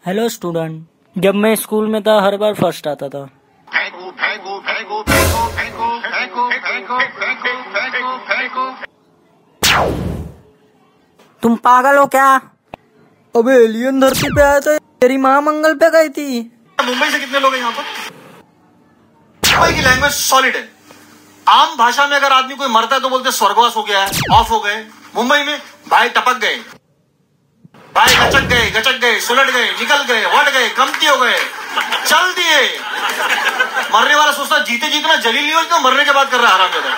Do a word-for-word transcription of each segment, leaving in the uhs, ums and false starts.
Hello student, जब मैं school में था हर बार फर्स्ट आता था। फेंको फेंको फेंको फेंको फेंको फेंको फेंको फेंको फेंको फेंको। तुम पागल हो क्या? अबे एलियन धरती पे आया था, तेरी माँ मंगल पे गई थी। मुंबई से कितने लोग हैं यहाँ पर? मुंबई की लैंग्वेज सॉलिड है। आम भाषा में अगर आदमी कोई मरता है तो बोलते स्वर्गवास हो गया है, ऑफ हो गए। मुंबई में भाई टपक गए, भाई गचक गए, गचक गए, सुलट गए, निकल गए, वट गए, कमती हो गए, चल दिए। मरने वाला सोचता जीते जीतना जलील नहीं हो, तो मरने के बाद कर रहा है हरामजादा।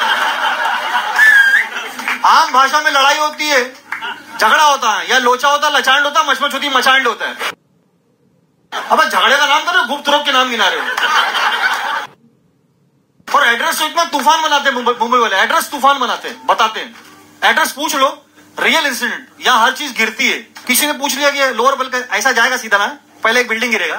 आम भाषा में लड़ाई होती है, झगड़ा होता है, या लोचा होता है, लचांड होता है, मचमच होती है, मचांड होता है। अब झगड़े का नाम कर रहे हो, गुप्त रोग के नाम गिना रहे हो। और एड्रेस तो इतना तूफान बनाते हैं मुंबई वाले, एड्रेस तूफान बनाते हैं, बताते हैं। एड्रेस पूछ लो, रियल इंसिडेंट, यहाँ हर चीज गिरती है। किसी ने पूछ लिया कि लोअर बल का ऐसा जाएगा सीधा ना, पहले एक बिल्डिंग गिरेगा,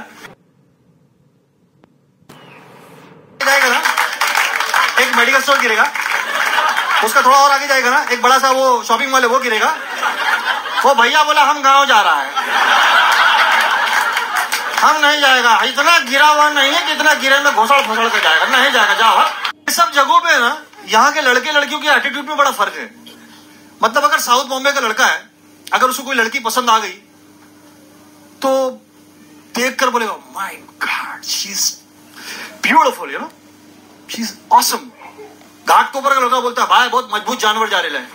जाएगा ना, एक मेडिकल स्टोर गिरेगा, उसका थोड़ा और आगे जाएगा ना, एक बड़ा सा वो शॉपिंग मॉल है वो गिरेगा। वो भैया बोला हम गांव जा रहा है, हम नहीं जाएगा, इतना गिरा हुआ नहीं है कि इतना गिरे में घोसड़ फसड़ के जाएगा, नहीं जाएगा, जाओ। इस सब जगहों पे ना यहाँ के लड़के लड़कियों के एटीट्यूड में बड़ा फर्क है। मतलब अगर साउथ बॉम्बे का लड़का है, अगर उसको कोई लड़की पसंद आ गई तो देख कर बोलेगा my god she is beautiful, you know, she is awesome. घाट के ऊपर का लड़का बोलता है भाई बहुत मजबूत जानवर जा रहे हैं।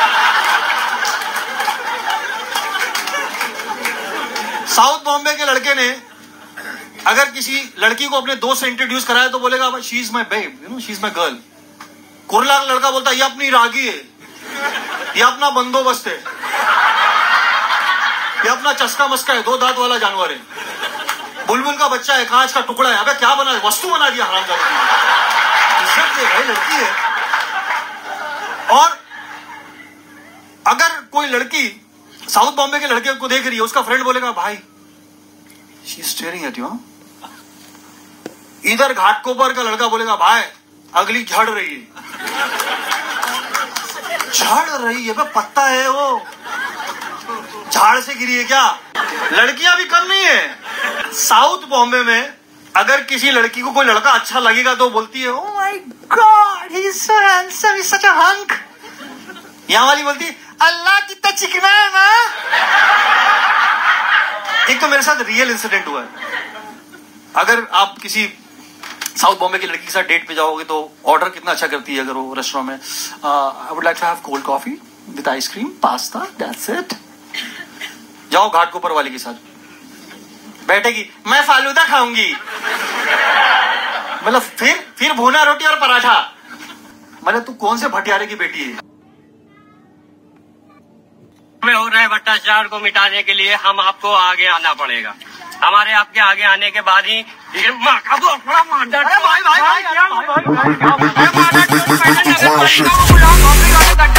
साउथ बॉम्बे के लड़के ने अगर किसी लड़की को अपने दोस्त से इंट्रोड्यूस कराया तो बोलेगा she is my babe, you know, she is my girl. Kurla का लड़का बोलता है ये अपनी रागी है, ये अपना बंदोबस्त है, ये अपना चस्का मस्का है, दो दांत वाला जानवर है, बुलबुल का बच्चा है, कांच का टुकड़ा है। अबे क्या बना, वस्तु बना दिया हरामजादा। इज्जत दे भाई, लड़की है। और अगर कोई लड़की साउथ बॉम्बे के लड़के को देख रही है, उसका फ्रेंड बोलेगा भाई she is staring at you. इधर घाटकोपर का लड़का बोलेगा भाई अगली झड़ रही है, झड़ रही है, पत्ता है वो, झाड़ से गिरी है क्या? लड़कियां भी कम नहीं है। साउथ बॉम्बे में अगर किसी लड़की को कोई लड़का अच्छा लगेगा तो बोलती है oh my god he is so handsome, he is such a hunk. यहां वाली बोलती है अल्लाह कितना चिकना है ना। एक तो मेरे साथ रियल इंसिडेंट हुआ है। अगर आप किसी साउथ बॉम्बे की लड़की के साथ डेट पे जाओगे तो ऑर्डर कितना अच्छा करती है अगर वो रेस्टोरेंट में, I would like to have cold coffee with ice cream, pasta, that's it. जाओ घाटकोपर वाली के साथ, बैठेगी मैं फालूदा खाऊंगी, मतलब फिर फिर भुना रोटी और पराठा। मतलब तू कौन से भटियारे की बेटी है? में हो रहे भ्रष्टाचार को मिटाने के लिए हम आपको आगे आना पड़ेगा। हमारे आपके आगे आने के बाद ही भाई भाई भाई